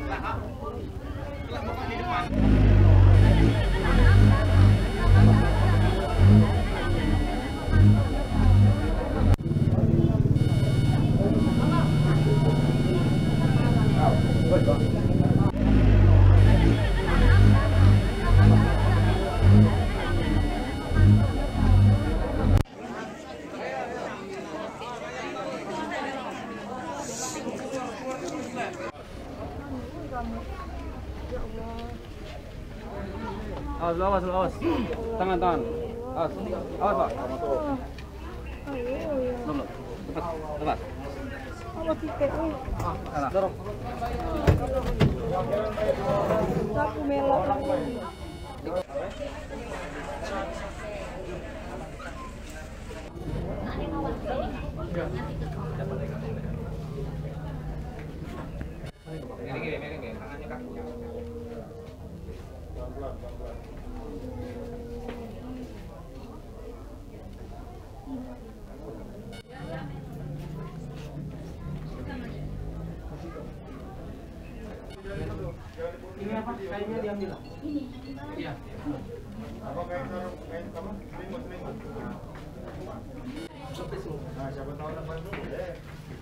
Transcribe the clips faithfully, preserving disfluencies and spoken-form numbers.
Awas, awas, awas. Tangan, tangan. Awas, awas Pak. Belum, belum. Cepat, cepat. Awas tiket. Ah, sana. Dorong. Aku melok lagi. Gini, gini, gini, gini. Tangannya kaku. Pelan-pelan, pelan-pelan. Ini apa? Kainnya diambil. Ini. Iya. Apa kain kain kamu? Selimut, selimut. Nah, siapa tahu dapat dulu deh.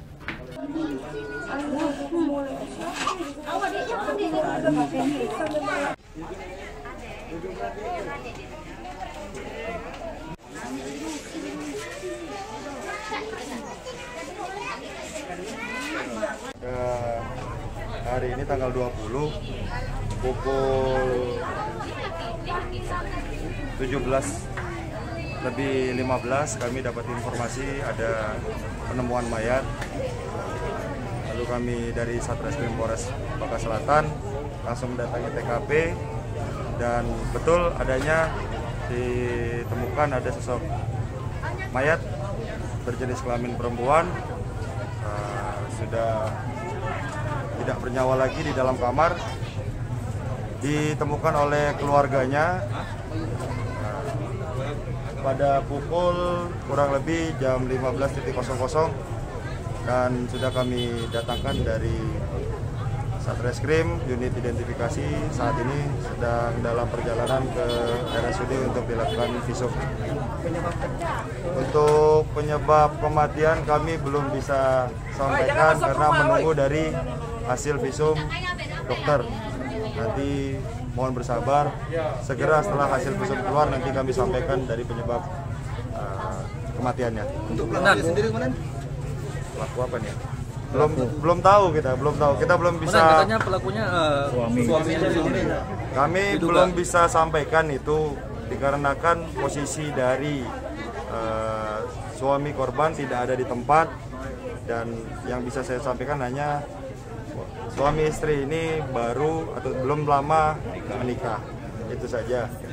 Awak dia jangan dia. Uh, hari ini tanggal dua puluh pukul tujuh belas lebih lima belas kami dapat informasi ada penemuan mayat. Lalu kami dari Satreskrim Polres Baka Selatan langsung mendatangi T K P dan betul adanya ditemukan ada sosok mayat berjenis kelamin perempuan, uh, sudah tidak bernyawa lagi di dalam kamar, ditemukan oleh keluarganya uh, pada pukul kurang lebih jam lima belas dan sudah kami datangkan dari Satreskrim unit identifikasi. Saat ini sedang dalam perjalanan ke R S U D untuk dilakukan visum. Untuk penyebab kematian kami belum bisa sampaikan karena menunggu dari hasil visum dokter. Nanti mohon bersabar, segera setelah hasil visum keluar nanti kami sampaikan dari penyebab uh, kematiannya. Untuk pelaku sendiri kemarin? Pelaku apa nih? Belum belum tahu kita, belum tahu. Kita belum bisa. Mana, katanya pelakunya uh, suami. Suaminya sendiri. Kami Diduga. belum bisa sampaikan itu dikarenakan posisi dari uh, suami korban tidak ada di tempat, dan yang bisa saya sampaikan hanya suami istri ini baru atau belum lama menikah. Itu saja.